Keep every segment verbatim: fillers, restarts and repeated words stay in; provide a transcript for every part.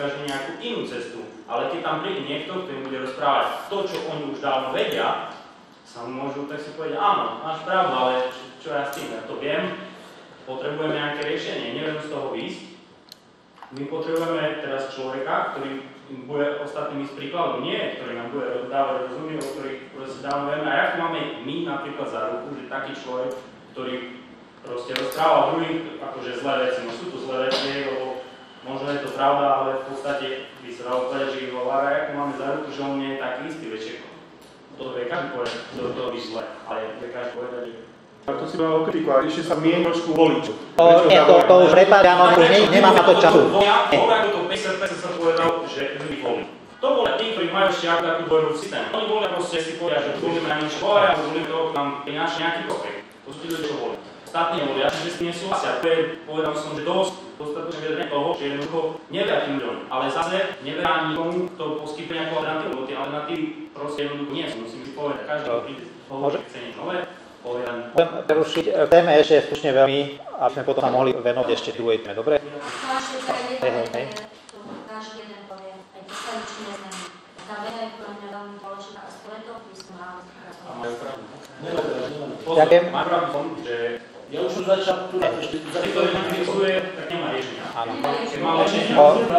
každý nejakú inú cestu, ale keď tam príde niekto, kto im bude rozprávať to, čo oni už dávno vedia, sa mu môžu tak si povedať, áno, máš pravdu, ale čo, čo ja s tým, ja to viem, potrebujeme nejaké riešenie, neviem z toho výjsť. My potrebujeme teraz človeka, ktorý bude ostatným ísť príkladom, nie, ktorý nám bude dávať rozumie, o ktorých proste dávno vieme. A ako máme my napríklad za ruku, že taký človek, ktorý proste rozpráva druhým akože zlé veci, no sú to zlé veci, lebo možno je to pravda, ale v podstate by sa dalo povedať, že ich hovára, ako máme za ruku, že on nie je taký istý večer. Toto vie každý povedať, to to by zle, ale vie každý povedať, že... A to si mal kritikovať, ešte sa mieni trošku voličov. Nie, to, to už prepáč, áno, už ne, nemám na to času. Volia, volia, ako to päťdesiat percent sa povedal, že ľudí volí. To volia tí, ktorí majú ešte ako takú dvojrovú systém. Oni volia proste si povedia, že volíme na niečo hore, alebo volíme toho, kto nám prináša nejaký prospech. To sú tí ľudia, čo volia. Ostatní volia, že s tým nesúhlasia. To je, povedal som, že dosť dostatočne vedenie toho, že jednoducho neveria tým ľuďom. Ale zase neveria nikomu, kto poskytuje nejakú alternatívu, lebo tie alternatívy proste jednoducho nie sú. Musím si povedať, každý, kto príde hovorí, chce niečo nové. Môžem prerušiť téme ešte slušne veľmi, aby sme potom sa mohli venovať ešte druhej téme, dobre? Ešte teda jedna vec, každý jeden povie, aj keď sa nič nezmení. Tá veda je pre mňa veľmi dôležitá a skôr to, by sme mali pracovať. A majú pravdu. Ďakujem. Majú pravdu v tom, že ja už som začal tu na ešte... keď to nekritizuje, tak nemá riešenia. Áno. Keď má riešenia...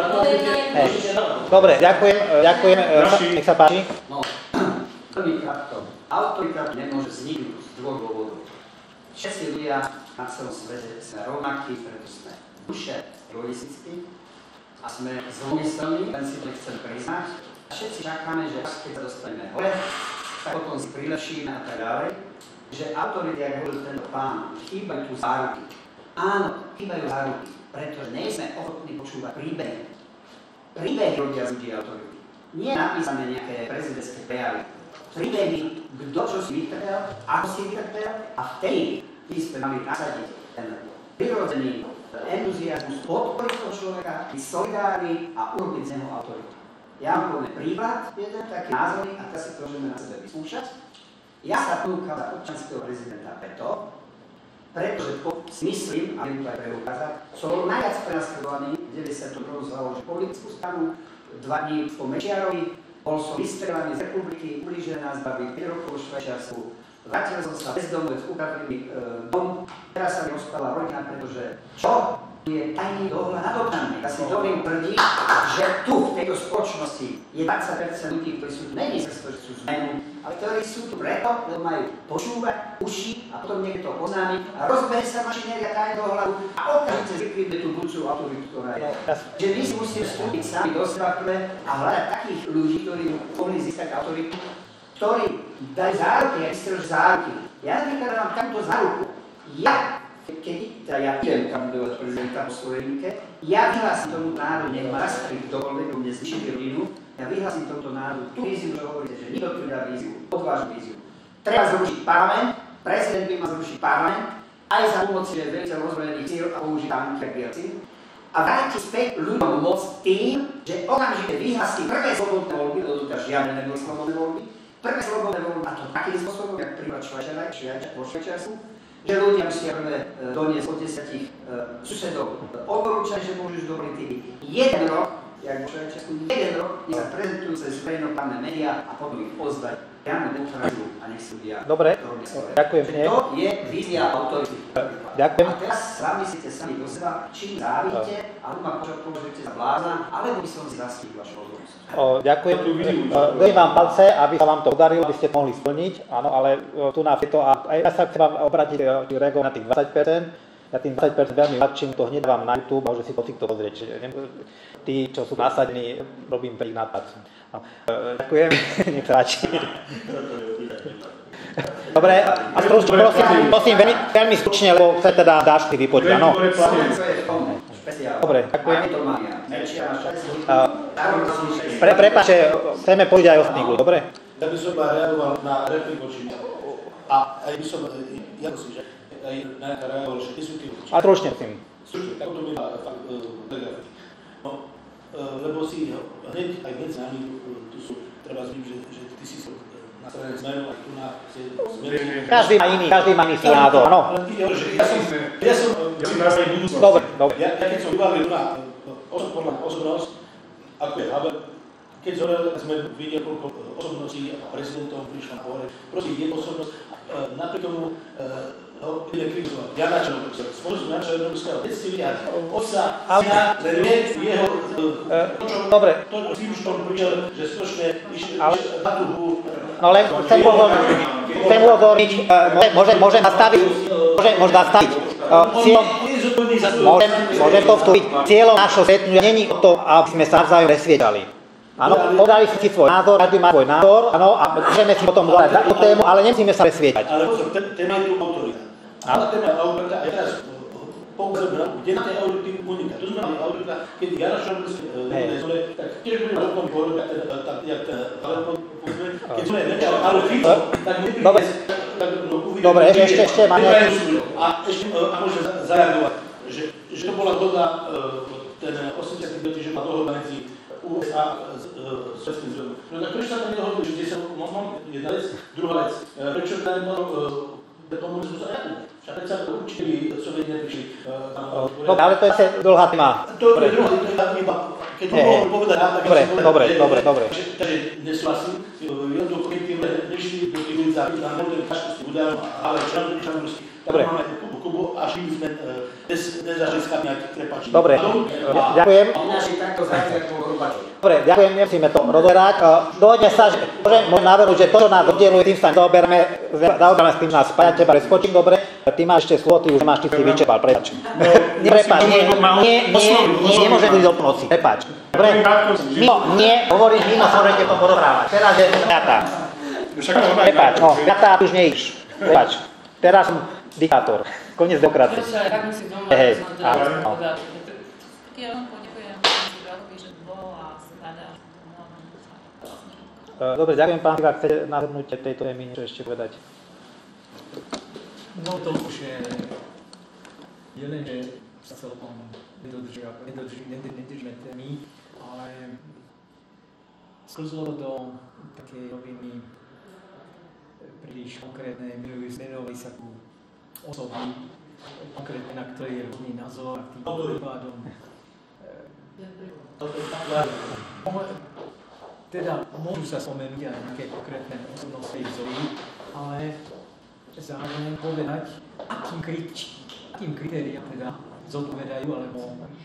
Dobre, ďakujem, ďakujem, nech sa páči. No, veľmi krátko. Autorita nemôže vzniknúť z dvoch dôvodov. Všetci ľudia na celom svete sme rovnakí, preto sme duše egoistickí a sme zlomyselní, len si to nechcem priznať. A všetci čakáme, že keď sa dostaneme hore, tak potom si prilepšíme a tak ďalej. Že autority, ako hovoril tento pán, chýbajú tu záruky. Áno, chýbajú záruky, pretože nejsme ochotní počúvať príbehy. Príbehy robia z ľudí autority. Nie napísané nejaké prezidentské prejavy. Príbehy, kto čo si vytrpel, ako si vytrpel a vtedy by sme mali nasadiť ten prirodzený entuziasmus, podporiť toho človeka, byť solidárny a urobiť z neho autoritu. Ja vám poviem príklad, jeden taký názory a teraz si to môžeme na sebe vyskúšať. Ja sa ponúkal za občianskeho prezidenta preto, pretože po, si myslím, a viem to aj preukázať, som bol najviac prenasledovaný v deväťdesiatom prvom založil politickú stranu, dva dní po Mečiarovi. Bol som vystrelaný z republiky, ublížené nás baví päť rokov v Švajčiarsku. Vrátil som sa bezdomovec, ukradli mi e, dom. Teraz sa mi rozpadla rodina, pretože čo? Je tajný dohľad nad občanmi. Ja si dovolím tvrdiť, že tu, v tejto spoločnosti, je dvadsať percent ľudí, ktorí sú tu není preto, že sú zmenu, ale ktorí sú tu preto, lebo majú počúvať, uši a potom niekto to oznámi a rozbehe sa mašinéria tajného dohľadu a okamžite zlikviduje tú budúcu autoritu, ktorá je. Že my si musíme vstúpiť sami do seba prvé a hľadať takých ľudí, ktorí mohli získať autoritu, ktorí dajú záruky, ja myslím, že záruky. Ja napríklad mám takúto záruku. Ja Keď teda ja idem kandidovať prezidenta po Slovenike, ja vyhlásim tomu národu, nech ma raz pri dovolené, mne zničili rodinu, ja vyhlásim tomuto národu tú víziu, že hovoríte, že nikto tu nedá víziu, odvážnu víziu. Treba zrušiť parlament, prezident by mal zrušiť parlament, aj za pomoci veľiteľ ozbrojených síl a použiť tanky a bielci, a vráti späť ľuďom moc tým, že okamžite vyhlási prvé slobodné voľby, lebo to žiadne neboli slobodné voľby, prvé slobodné voľby, a to takým spôsobom, jak prípad Švajčiara vo Švajčiarsku, že ľudia musia prvé doniesť od desiatich uh, susedov odporúčať, že môžu ísť do politiky. Jeden rok, jak vo Švajčiarsku, jeden rok, nech sa prezentujú cez verejnoprávne médiá a potom ich pozdať priamo demokraciu a nech si ľudia dobre, robia svoje. ďakujem. To je vízia autority. Ďakujem. A teraz zamyslite sami do seba, čím závidíte, alebo ma považujete za blázna, alebo by som si zastíl vašu rozhodnosť. Ďakujem. Držím vám palce, aby sa vám to podarilo, aby ste to mohli splniť. Áno, ale tu na to, a ja sa chcem vám obrátiť reagovať na tých dvadsať percent. Ja tým dvadsať percent veľmi ľahčím, to hneď dávam na YouTube, môže si to týchto pozrieť. Tí, čo sú nasadení, robím pre ich nápad. No. Ďakujem, nech sa páči. Dobre, a stručne, prosím, prosím veľmi, veľmi stručne, lebo sa teda dáš si vypočuť, áno. Dobre, ďakujem. Pre, prepáče, chceme povedať aj ostatných ľudí, dobre? Ja by som reagoval na repliku, a aj by som, ja myslím, že aj nejaká reagoval, že ty sú tí ľudí. A stručne s tým. Stručne, tak to by ma fakt telegrafii. No, lebo si hneď, aj hneď s nami, tu sú, treba zvím, že ty si na strane Smeru, aj tu na Smeru. Každý má iný, každý má iný názor, áno. Ja som, ja som, ja som na svojej budúcnosti. Dobre, dobre. Ja keď som vybavil na osobnosť, ako je Havel. Keď zhorel, sme videli, koľko osobností a prezidentov prišlo na pohore. Proste je osobnosť, napriek tomu ho ide kritizovať. Ja načal spoločnosť našeho Európskeho, keď si viac, otca, syna, len jeho, Dobre. To, s tým, že on prišiel, že skutočne išiel na tú hú. No len chcem upozorniť, chcem upozorniť, môžem, môžem nastaviť, môžem, môžem nastaviť, cieľom, môžem, môžem to vstúpiť, cieľom nášho stretnutia není o to, aby sme sa navzájom presviečali. Áno, podali si svoj názor, každý má svoj názor, áno, a môžeme si potom volať za tú tému, ale nemusíme sa presviečať. Ale pozor, téma je tu autorita. Ale téma je autorita, a ja teraz poukazujem, kde na tej autority unika. To znamená autorita, keď Jara Šorbenský nezole, tak tiež budeme o tom povedať, jak ten Havelkon povedzme, keď sme nechali, ale Fico, tak nepríde, tak uvidíme. Dobre, ešte, ešte má nejaký... A ešte, a môžem zareagovať, že to bola dohoda, ten osemdesiaty, že bola dohoda medzi ú es á s Sovjetským zväzom. No tak prečo sa tam nedohodli, že desať, mám jedna vec, druhá vec, prečo tam nebolo komunizmus a Jakub? Však predsa určite Sovieti neprišli. Dobre, ale to je asi dlhá téma. To je druhá, to je iba, keď to mohol povedať, tak dobre, dobre, dobre, dobre. Takže nesúhlasím, jednoducho, keď tým nešli do tých ulic a tam nebudem ťažkosti údajom, ale Čandruský, tam máme Kubu a šli sme nezažili nejakých trepačí. Dobre, ďakujem. Dobre, ďakujem, nemusíme to rozoberať. Dohodne sa, že môžem navrhnúť, že to, čo nás oddeluje, tým sa zaoberáme, zaoberáme s tým nás spájať, teba preskočím, dobre. Ty máš ešte slovo, ty už nemáš, ty si vyčerpal, prepáč. Prepáč, nie, nie, nie, nie, nemôžem byť do pomoci, prepáč. Dobre, mimo, nie, hovorím, mimo, môžete to porozprávať. Teraz je ďatá. Prepáč, no, ďatá, už neíš. Prepáč, teraz som diktátor. Koniec demokracie. Tak musím doma Hej, áno. Ja vám poďakujem, že bol a snada. Dobre, ďakujem pán Iva, chcete nahrnúť tejto témy, čo ešte povedať? No to už je, je len, že sa celkom nedržíme témy, ale sklzlo do také roviny príliš konkrétne, menovali sa ku osoby, konkrétne na ktorej je rôzny názor a tým prípadom. Teda môžu sa spomenúť aj nejaké konkrétne osobnosti vzory, ale zároveň povedať, akým, krit- akým kritériám teda zodpovedajú, alebo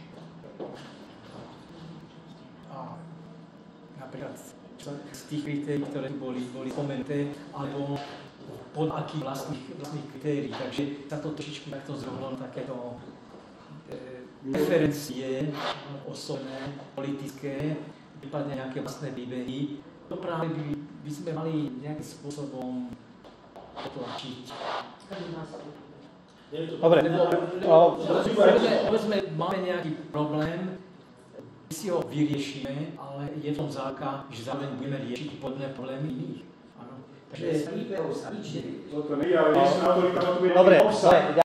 a napríklad z tých kritérií, ktoré tu boli, boli spomenuté, alebo pod akých vlastných, vlastných kritérií. Takže sa to trošičku takto zrobilo takéto e, preferencie osobné, politické, prípadne nejaké vlastné príbehy. To práve by, by sme mali nejakým spôsobom potlačiť. Dobre. Povedzme, máme nejaký problém, my si ho vyriešime, ale je v tom záka, že zároveň budeme riešiť podobné problémy iných. Áno. Takže Toto nie, ale nie sú na to, Dobre,